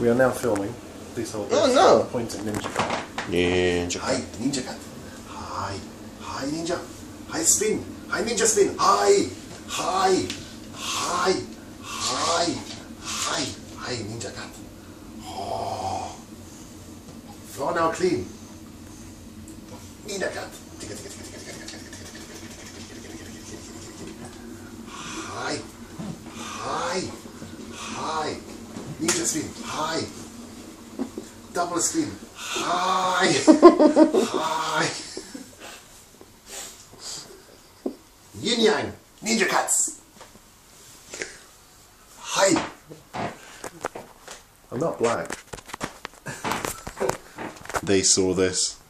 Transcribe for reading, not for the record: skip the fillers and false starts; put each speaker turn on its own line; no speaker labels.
We are now filming this whole pointing ninja cat.
Ninja
Hi, ninja cat. Hi. Hi, ninja. Hi, spin. Hi, ninja spin. Hi. Hi. Hi. Hi. Hi. Hi, ninja cat. Oh. Floor now clean. Ninja cat. Hi. Hi. Hi. Ninja spin. Hi. Double spin. Hi. Hi. Yin Yang. Ninja cats. Hi.
I'm not black.
They saw this.